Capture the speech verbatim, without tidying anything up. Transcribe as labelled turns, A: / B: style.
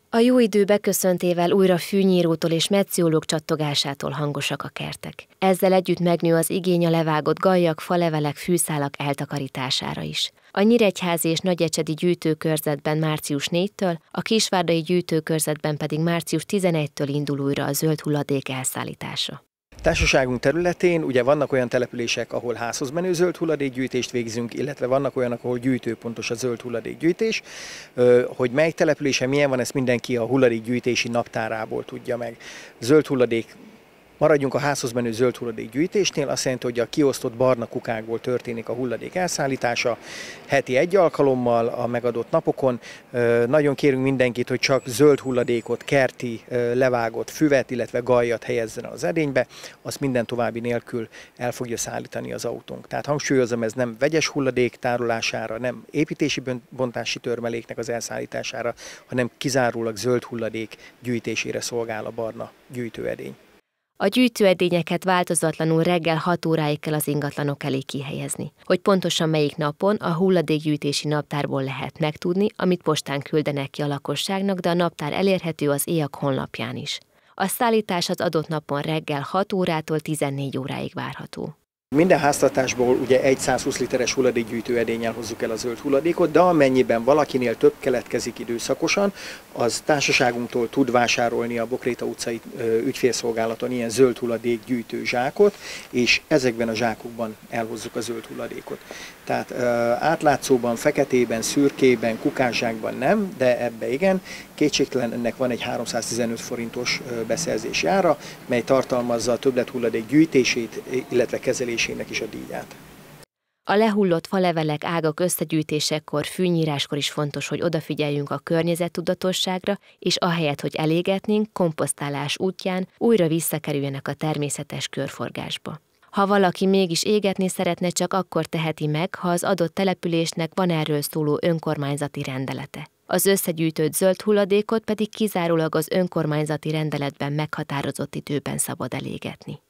A: A jó idő beköszöntével újra fűnyírótól és metszőlók csattogásától hangosak a kertek. Ezzel együtt megnő az igény a levágott gallyak, falevelek, fűszálak eltakarítására is. A nyíregyházi és nagyecsedi gyűjtőkörzetben március négyedikétől, a kisvárdai gyűjtőkörzetben pedig március tizenegyedikétől indul újra a zöld hulladék elszállítása.
B: Társaságunk területén ugye vannak olyan települések, ahol házhoz menő zöld hulladékgyűjtést végzünk, illetve vannak olyanok, ahol gyűjtőpontos a zöld hulladékgyűjtés. Hogy mely településen milyen van, ezt mindenki a hulladékgyűjtési naptárából tudja meg. Zöld hulladék Maradjunk a házhoz menő zöld hulladék gyűjtésnél, azt jelenti, hogy a kiosztott barna kukákból történik a hulladék elszállítása heti egy alkalommal a megadott napokon. Nagyon kérünk mindenkit, hogy csak zöld hulladékot, kerti, levágott füvet, illetve galljat helyezzen az edénybe, azt minden további nélkül el fogja szállítani az autónk. Tehát hangsúlyozom, ez nem vegyes hulladék tárolására, nem építési bontási törmeléknek az elszállítására, hanem kizárólag zöld hulladék gyűjtésére szolgál a barna gyűjtőedény.
A: A gyűjtőedényeket változatlanul reggel hat óráig kell az ingatlanok elé kihelyezni. Hogy pontosan melyik napon, a hulladékgyűjtési naptárból lehet megtudni, amit postán küldenek ki a lakosságnak, de a naptár elérhető az éjak honlapján is. A szállítás az adott napon reggel hat órától tizennégy óráig várható.
B: Minden háztartásból ugye egy százhúsz literes hulladékgyűjtő edénnyel hozzuk el a zöld hulladékot, de amennyiben valakinél több keletkezik időszakosan, az társaságunktól tud vásárolni a Bokréta utcai ügyfélszolgálaton ilyen zöld hulladékgyűjtő zsákot, és ezekben a zsákokban elhozzuk a zöld hulladékot. Tehát átlátszóban, feketében, szürkében, kukászsákban nem, de ebbe igen. Kétségtelen ennek van egy háromszáztizenöt forintos beszerzési ára, mely tartalmazza a többlet-hulladék gyűjtését, illetve kezelésének is a díját.
A: A lehullott falevelek, ágak összegyűjtésekor, fűnyíráskor is fontos, hogy odafigyeljünk a környezettudatosságra, és ahelyett, hogy elégetnénk, komposztálás útján újra visszakerüljenek a természetes körforgásba. Ha valaki mégis égetni szeretne, csak akkor teheti meg, ha az adott településnek van erről szóló önkormányzati rendelete. Az összegyűjtött zöld hulladékot pedig kizárólag az önkormányzati rendeletben meghatározott időben szabad elégetni.